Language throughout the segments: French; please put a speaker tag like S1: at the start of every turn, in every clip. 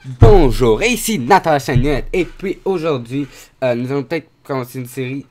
S1: Bonjour, et ici Nathan la chaîne et puis aujourd'hui, nous allons peut-être commencer une série.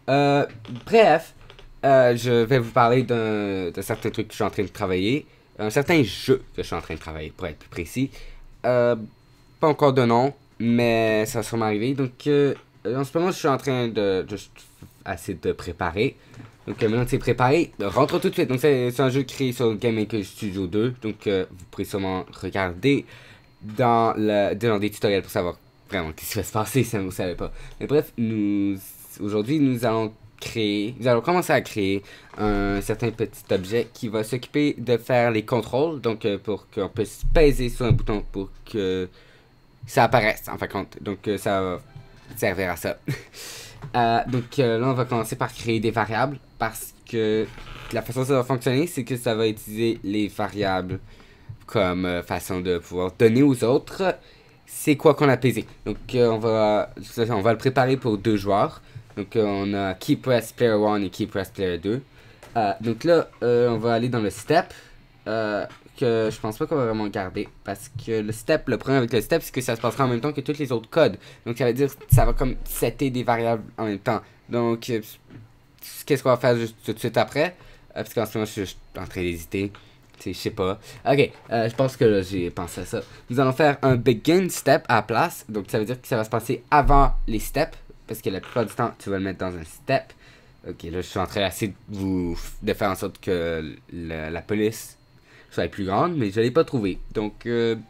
S1: Je vais vous parler d'un certain truc que je suis en train de travailler, un certain jeu que je suis en train de travailler, pour être plus précis. Pas encore de nom, mais ça va sûrement arriver. Donc, en ce moment, je suis en train de juste essayer de préparer. Donc, maintenant que c'est préparé, rentre tout de suite. Donc, c'est un jeu créé sur Game Maker Studio 2. Donc, vous pourrez sûrement regarder dans des tutoriels pour savoir vraiment ce qui va se passer si vous ne savez pas. Mais bref, aujourd'hui, nous allons commencer à créer un certain petit objet qui va s'occuper de faire les contrôles. Donc, pour qu'on puisse peser sur un bouton pour que ça apparaisse, en fin de compte. Donc, ça va servir à ça. Là, on va commencer par créer des variables parce que la façon dont ça va fonctionner, c'est que ça va utiliser les variables comme façon de pouvoir donner aux autres c'est quoi qu'on a pesé. Donc, on va le préparer pour deux joueurs. Donc, on a Key Press Player 1 et Key Press Player 2. Donc là, on va aller dans le step. Que je pense pas qu'on va vraiment garder. Parce que le problème avec le step, c'est que ça se passera en même temps que tous les autres codes. Donc ça veut dire que ça va comme setter des variables en même temps. Donc, qu'est-ce qu'on va faire juste tout de suite après? Parce qu'en ce moment, je suis juste en train d'hésiter. Je sais pas. Ok, je pense que là, j'ai pensé à ça. Nous allons faire un begin step à la place. Donc ça veut dire que ça va se passer avant les steps. Parce que la plupart du temps, tu vas le mettre dans un step. Ok, là, je suis en train d'essayer de faire en sorte que la police soit plus grande, mais je l'ai pas trouvé. Donc,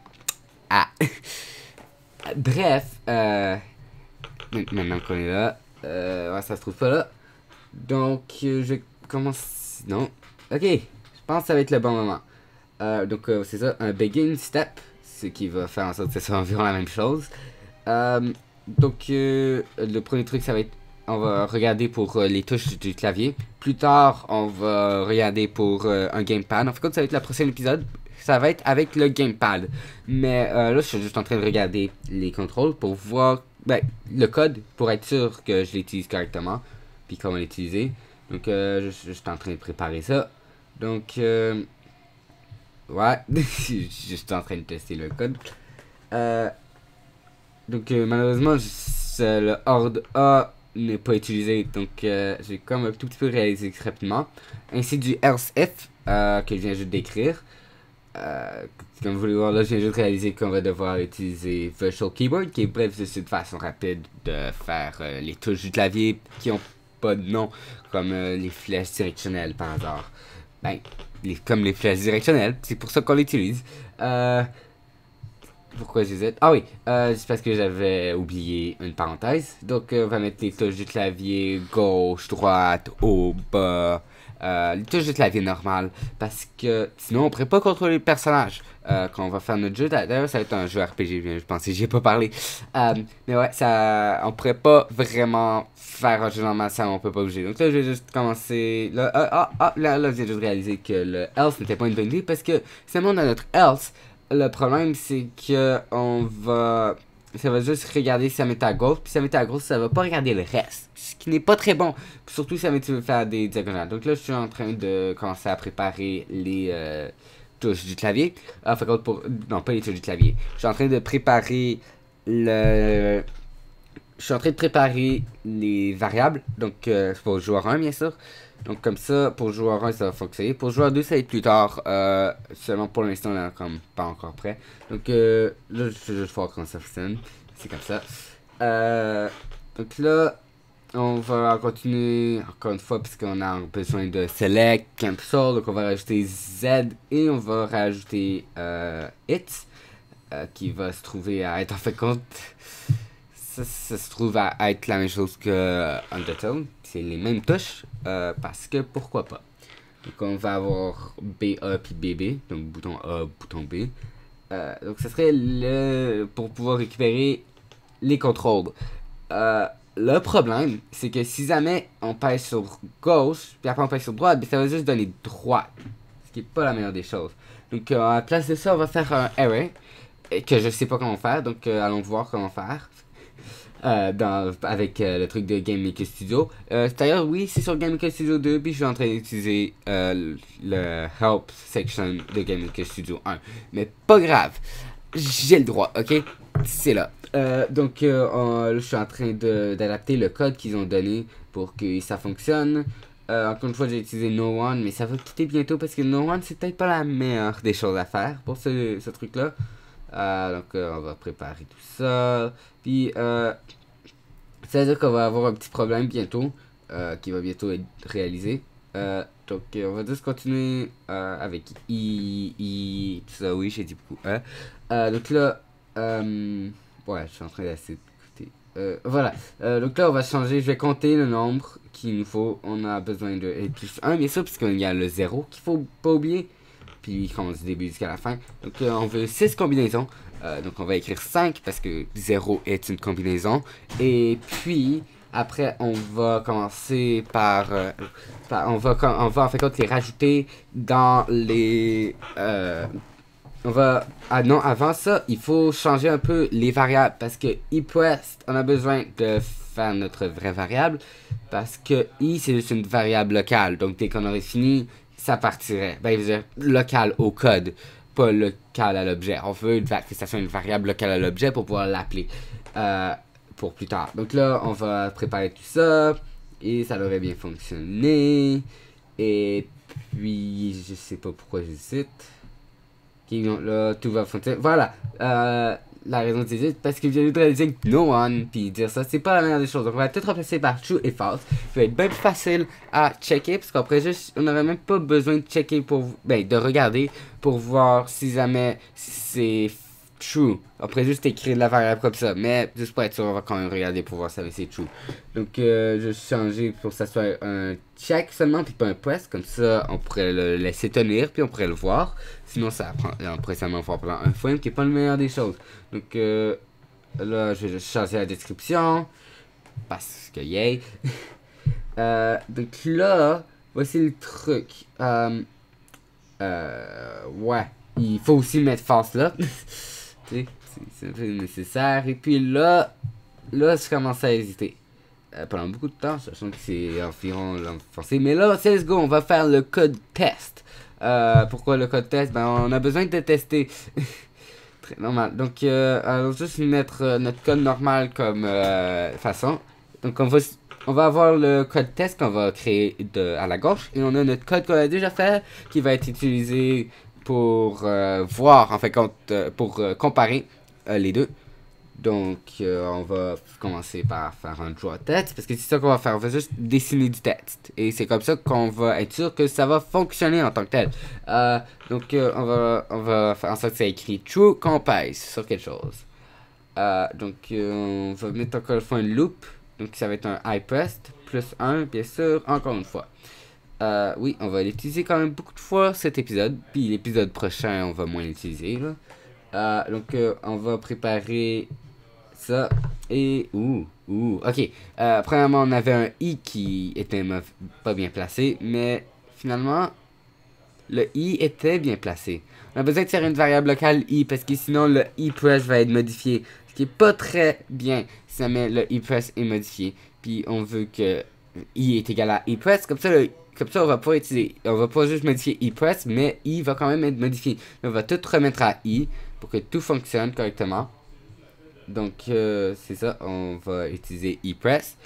S1: bref, maintenant qu'on est là, ouais, ça se trouve pas là. Donc, je commence. Non, ok, je pense que ça va être le bon moment. Donc, c'est ça, un begin step, ce qui va faire en sorte que ça soit environ la même chose. Donc, le premier truc, ça va être. On va regarder pour les touches du clavier. Plus tard, on va regarder pour un gamepad. En fait, ça va être le prochain épisode. Ça va être avec le gamepad. Mais là, je suis juste en train de regarder les contrôles pour voir le code pour être sûr que je l'utilise correctement. Puis comment l'utiliser. Donc, je suis juste en train de préparer ça. Donc, ouais, je suis juste en train de tester le code. Donc, malheureusement, le horde A n'est pas utilisé, donc j'ai comme un tout petit peu réalisé rapidement. Ainsi du else if que je viens juste d'écrire. Comme vous voulez voir là, je viens juste de réaliser qu'on va devoir utiliser Virtual Keyboard, qui est bref juste une façon rapide de faire les touches du clavier qui ont pas de nom, comme les flèches directionnelles par hasard. Comme les flèches directionnelles, c'est pour ça qu'on l'utilise. Pourquoi j'hésite? Ah oui, c'est parce que j'avais oublié une parenthèse. Donc, on va mettre les touches du clavier gauche, droite, haut, bas. Les touches du clavier normales. Parce que sinon, on pourrait pas contrôler le personnage. Quand on va faire notre jeu, d'ailleurs, ça va être un jeu RPG, je pensais, j'y ai pas parlé. Mais ouais, on pourrait pas vraiment faire un jeu normal, ça, on peut pas bouger. Donc là, je vais juste commencer. Là, là, j'ai juste réalisé que le else n'était pas une bonne idée. Parce que, seulement dans notre else. Le problème, c'est que ça va juste regarder si ça met à gauche, puis si ça met à gauche, ça va pas regarder le reste. Ce qui n'est pas très bon. Puis surtout, ça met tu veux faire des diagonales. Donc là, je suis en train de commencer à préparer les touches du clavier. Non, pas les touches du clavier. Je suis en train de préparer Je suis en train de préparer les variables. Donc, pour joueur 1, bien sûr. Donc, comme ça, pour joueur 1, ça va fonctionner. Pour joueur 2, ça va être plus tard. Seulement pour l'instant, on est comme pas encore prêt. Donc, là, je vais juste voir comment ça fonctionne. C'est comme ça. Donc là, on va continuer encore une fois, puisqu'on a besoin de select, cancel. Donc, on va rajouter Z et on va rajouter it, qui va se trouver à être en fait compte. Ça se trouve à être la même chose que Undertale. C'est les mêmes touches, parce que pourquoi pas. Donc on va avoir BA puis BB, donc bouton A, bouton B. Donc ce serait pour pouvoir récupérer les contrôles. Le problème, c'est que si jamais on pèse sur gauche, puis après on pèse sur droite, ça va juste donner droite. Ce qui est pas la meilleure des choses. Donc à la place de ça, on va faire un array, que je sais pas comment faire, donc allons voir comment faire. Avec le truc de Game Maker Studio. D'ailleurs, oui, c'est sur Game Maker Studio 2, puis je suis en train d'utiliser le Help section de Game Maker Studio 1. Mais pas grave, j'ai le droit, ok? c'est là. Donc, là, je suis en train d'adapter le code qu'ils ont donné pour que ça fonctionne. Encore une fois, j'ai utilisé No One, mais ça va quitter bientôt parce que No One, c'est peut-être pas la meilleure des choses à faire pour ce truc-là. Donc, on va préparer tout ça. Puis, c'est-à-dire qu'on va avoir un petit problème bientôt, qui va bientôt être réalisé. Donc, on va juste continuer avec I, tout ça. Oui, j'ai dit beaucoup. Donc là, ouais, je suis en train d'essayer d'écouter. Voilà. Donc là, on va changer. Je vais compter le nombre qu'il nous faut. On a besoin de plus 1, bien sûr, puisqu'il y a le 0 qu'il faut pas oublier. Puis il commence du début jusqu'à la fin. Donc on veut 6 combinaisons. Donc on va écrire 5 parce que 0 est une combinaison. Et puis après on va commencer par... on va en fait compte les rajouter dans les... non, avant ça, il faut changer un peu les variables. Parce que iPrest, on a besoin de faire notre vraie variable. Parce que i, c'est juste une variable locale. Donc dès qu'on aurait fini, ça partirait. Ben, je veux dire, local au code, pas local à l'objet. On veut que ça soit une variable locale à l'objet pour pouvoir l'appeler pour plus tard. Donc là, on va préparer tout ça. Et ça devrait bien fonctionner. Et puis, je sais pas pourquoi j'hésite. Ok, donc là, tout va fonctionner. Voilà. La raison de c'est parce que j'ai de réaliser no one, puis dire ça, c'est pas la meilleure des choses. Donc on va tout remplacer par true et false. Ça va être bien plus facile à checker, parce qu'après juste, on n'aurait même pas besoin de checker pour, de regarder pour voir si jamais c'est true. Après juste écrire la variable comme ça, mais juste pour être sûr, on va quand même regarder pour voir si c'est true. Donc je vais changer pour que ça soit un check seulement, puis pas un press, comme ça on pourrait le laisser tenir, puis on pourrait le voir. Sinon on pourrait seulement voir pendant un frame, qui est pas le meilleur des choses. Donc là je vais juste changer la description, parce que yay. Donc là, voici le truc. Ouais, il faut aussi mettre false là. C'est un peu nécessaire. Et puis là, je commence à hésiter. Pendant beaucoup de temps, sachant que c'est environ l'enfoncé. Mais là, let's go, on va faire le code test. Pourquoi le code test? Ben, on a besoin de tester. Très normal. Donc, allons juste mettre notre code normal comme façon. Donc, on va avoir le code test qu'on va créer à la gauche. Et on a notre code qu'on a déjà fait qui va être utilisé pour voir, en fait, pour comparer les deux. Donc, on va commencer par faire un draw text, parce que c'est ça qu'on va faire. On va juste dessiner du texte. Et c'est comme ça qu'on va être sûr que ça va fonctionner en tant que tel. Donc, on va faire en sorte que ça écrit true qu'on pèse sur quelque chose. Donc, on va mettre encore une fois un loop. Donc, ça va être un iPrest plus 1, bien sûr, encore une fois. Oui, on va l'utiliser quand même beaucoup de fois cet épisode. Puis l'épisode prochain, on va moins l'utiliser. Donc, on va préparer ça. Et... ok. Premièrement, on avait un i qui était pas bien placé. Mais finalement, le i était bien placé. On a besoin de faire une variable locale i, parce que sinon, le iPress va être modifié. Ce qui est pas très bien si jamais le iPress est modifié. Puis on veut que i est égal à iPress. Comme ça, on va pas utiliser. On va pas juste modifier iPress, mais i va quand même être modifié. On va tout remettre à i pour que tout fonctionne correctement. Donc, c'est ça. On va utiliser iPress.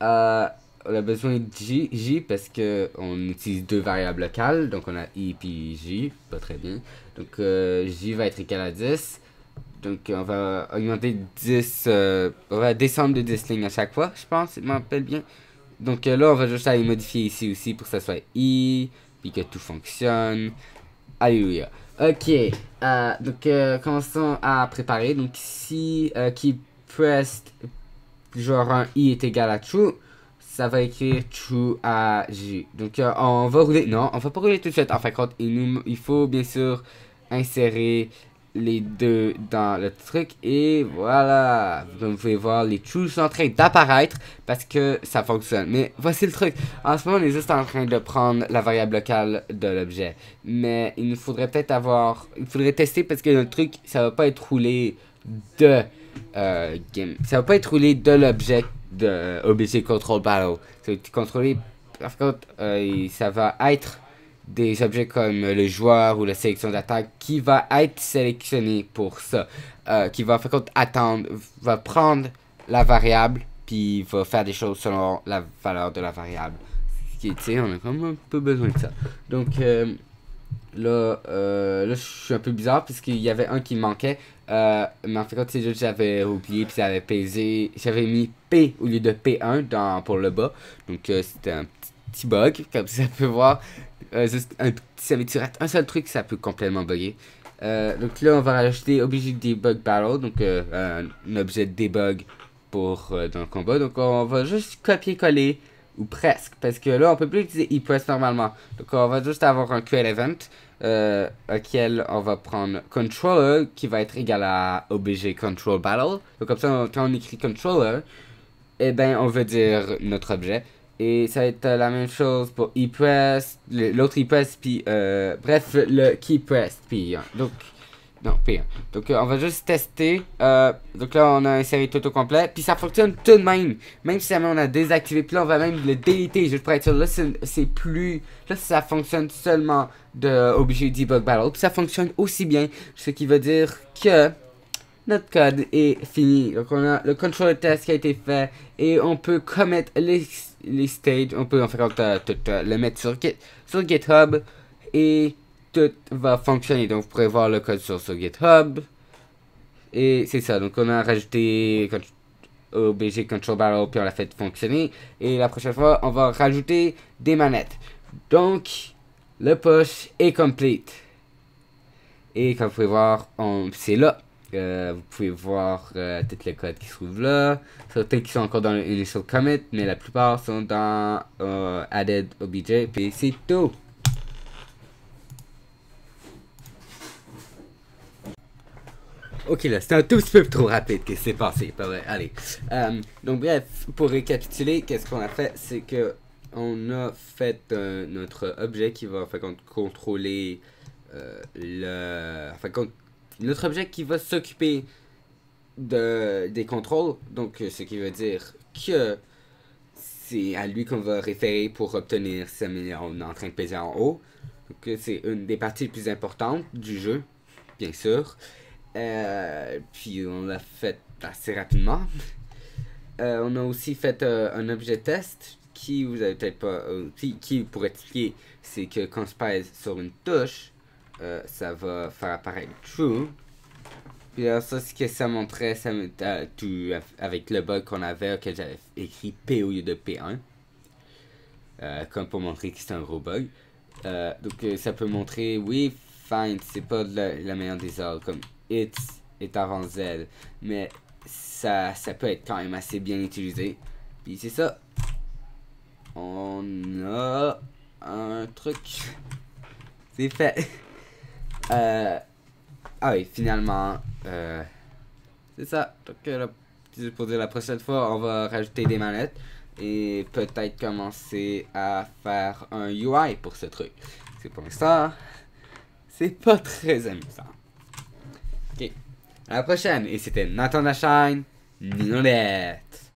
S1: On a besoin de j parce que on utilise deux variables locales. Donc, on a i puis j. Pas très bien. Donc, j va être égal à 10. Donc, on va augmenter 10. On va descendre de 10 lignes à chaque fois, je pense. Je m'en rappelle bien. Donc là, on va juste aller modifier ici aussi pour que ça soit i, puis que tout fonctionne. Alléluia. Ok, donc commençons à préparer. Donc ici, qui pressed, genre un i est égal à true, ça va écrire true à j. Donc on va rouler, non, on va pas rouler tout de suite. En fait, il faut bien sûr insérer les deux dans le truc, et voilà, vous pouvez voir les true sont en train d'apparaître parce que ça fonctionne. Mais voici le truc, en ce moment on est juste en train de prendre la variable locale de l'objet, mais il nous faudrait peut-être il faudrait tester, parce que le truc, ça va pas être roulé de ça va pas être roulé de l'objet de OBJ Control Battle, ça va être contrôlé, par contre ça va être des objets comme le joueur ou la sélection d'attaque qui va être sélectionné pour ça. Qui va faire compte attendre, va prendre la variable, puis va faire des choses selon la valeur de la variable. Tu sais, on a quand même un peu besoin de ça. Donc là, je suis un peu bizarre puisqu'il y avait un qui me manquait. Mais en fait, c'est juste j'avais oublié puis j'avais mis P au lieu de P1 pour le bas. Donc c'était un petit bug, comme ça peut voir. Juste si tu rates un seul truc, ça peut complètement bugger. Donc là, on va rajouter objet debug battle, donc un objet de debug pour dans le combat. Donc on va juste copier-coller, ou presque, parce que là, on peut plus utiliser ePress normalement. Donc on va juste avoir un create event, auquel on va prendre controller, qui va être égal à objet control battle. Donc comme ça, quand on écrit controller, eh ben, on veut dire notre objet. Et ça va être la même chose pour ePress, l'autre ePress, puis bref, le keyPress, puis donc, non, P1. Donc on va juste tester. Donc là, on a inséré tout au complet, puis ça fonctionne tout de même. Même si jamais on a désactivé, puis là, on va même le déliter, juste pour être sûr. Là, c'est plus, là, ça fonctionne seulement de objet debug battle, puis ça fonctionne aussi bien, ce qui veut dire que notre code est fini. Donc on a le control test qui a été fait et on peut commettre les stages. On peut en fait le mettre sur GitHub et tout va fonctionner. Donc vous pourrez voir le code sur GitHub. Et c'est ça. Donc on a rajouté OBJ Control Barrel puis on l'a fait fonctionner. Et la prochaine fois on va rajouter des manettes. Donc le push est complete. Et comme vous pouvez voir, c'est là. Vous pouvez voir tout le code qui se trouve là. Certains qui sont encore dans l'initial commit, mais la plupart sont dans added obj, puis c'est tout. Ok là, c'était un tout petit peu trop rapide que c'est passé, pas vrai, allez. Donc bref, pour récapituler, qu'est-ce qu'on a fait, c'est que on a fait notre objet qui va contrôler notre objet qui va s'occuper des contrôles, donc ce qui veut dire que c'est à lui qu'on va référer pour obtenir ce on est en train de peser en haut. Donc c'est une des parties les plus importantes du jeu, bien sûr. Puis on l'a fait assez rapidement. On a aussi fait un objet test qui vous avez peut-être pas qui pour expliquer, c'est que quand je pèse sur une touche, ça va faire apparaître true. Puis alors ça, ce que ça montrait, ça tout avec le bug qu'on avait, auquel j'avais écrit P au lieu de P1. Comme pour montrer que c'est un gros bug. Donc ça peut montrer, oui, fine, c'est pas la meilleure des ordres, comme it est avant Z. Mais ça peut être quand même assez bien utilisé. Puis c'est ça. On a un truc. C'est fait. Ah oui, finalement, c'est ça. Donc, pour dire la prochaine fois, on va rajouter des manettes et peut-être commencer à faire un UI pour ce truc. C'est pour l'instant, c'est pas très amusant. Ok, à la prochaine. Et c'était Nathan Lashine, Ninolette.